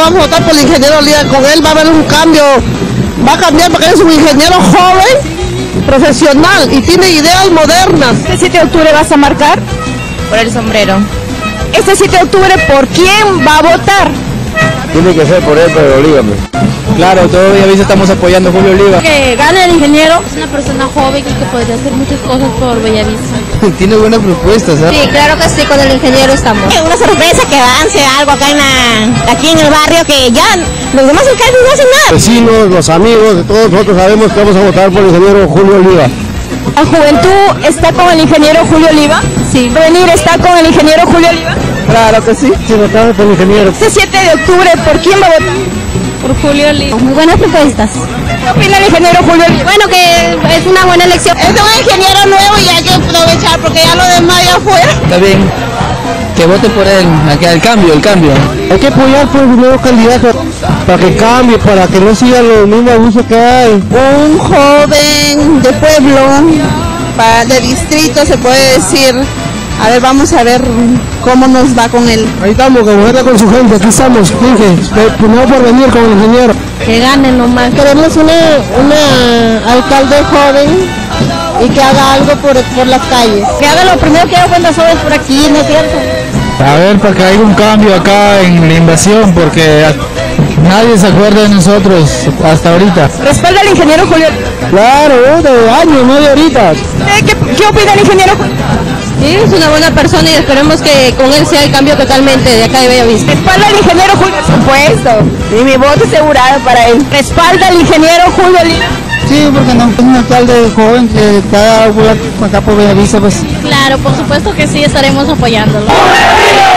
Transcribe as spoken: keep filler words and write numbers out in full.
vamos a votar por el ingeniero Oliva. Con él va a haber un cambio, va a cambiar porque él es un ingeniero joven, profesional y tiene ideas modernas. ¿Este siete de octubre vas a marcar? Por el sombrero. Este siete de octubre, ¿por quién va a votar? Tiene que ser por él, pero Oliva. Claro, todavía estamos apoyando a Julio Oliva. Que gane el ingeniero. Es una persona joven y que podría hacer muchas cosas por Bellavista. Tiene buenas propuestas, ¿sabes? Sí, claro que sí, con el ingeniero estamos. Una sorpresa que avance algo acá en la, aquí en el barrio, que ya los demás alcaldes no hacen nada. Vecinos, los amigos, de todos nosotros sabemos que vamos a votar por el ingeniero Julio Oliva. ¿La juventud está con el ingeniero Julio Oliva? Sí. ¿Venir está con el ingeniero Julio Oliva? Claro que sí. Sí, votamos por el ingeniero. Este siete de octubre, ¿por quién va a votar? Por Julio Oliva. Muy buenas propuestas. ¿Qué opina el ingeniero Julio Oliva? Bueno, que es una buena elección. Es un ingeniero nuevo y hay que aprovechar porque ya lo demás ya fuera. Está bien. Que vote por él, acá el cambio, el cambio. Hay que apoyar por el nuevo candidato para que cambie, para que no sigan los mismos abusos que hay. Un joven de pueblo, para, de distrito se puede decir. A ver, vamos a ver cómo nos va con él. Ahí estamos, que mujer con su gente, aquí estamos, fíjense, primero por venir con el ingeniero. Que gane nomás. Queremos una, una alcalde joven y que haga algo por, por las calles. Que haga lo primero que haga cuando sobes por aquí, ¿no es cierto? A ver, para que haya un cambio acá en la invasión, porque nadie se acuerda de nosotros hasta ahorita. ¿Respalda al ingeniero Julio Oliva? Claro, de años, no de ahorita. ¿Qué, qué opina el ingeniero Julio Oliva? Sí, es una buena persona y esperemos que con él sea el cambio totalmente de acá de Bellavista. ¿Respalda al ingeniero Julio? Por supuesto. Y mi voto asegurado para él. ¿Respalda al ingeniero Julio Oliva? Sí, porque no, es un alcalde joven que está acá por Bellavista, pues. Claro, por supuesto que sí, estaremos apoyándolo.